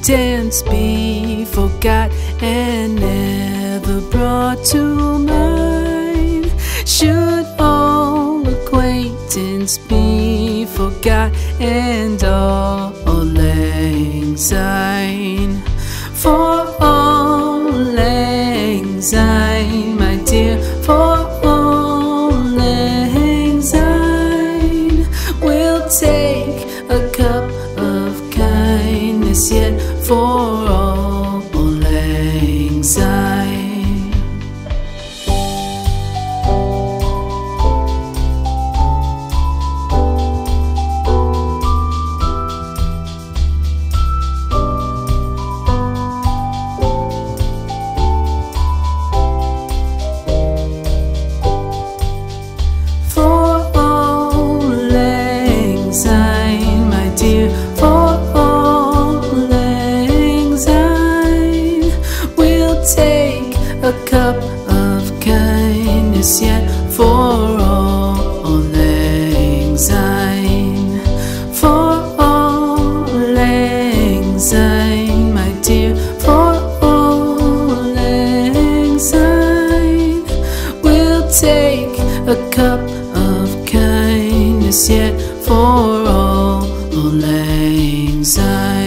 acquaintance be forgot and never brought to mind? Should all acquaintance be forgot and all lang syne? For all lang syne, my dear, for all lang syne, we'll take a cup of kindness yet for all lang syne. Take a cup of kindness yet for all lang syne. For all lang syne, my dear, for all lang syne, we'll take a cup of kindness yet for all lang syne.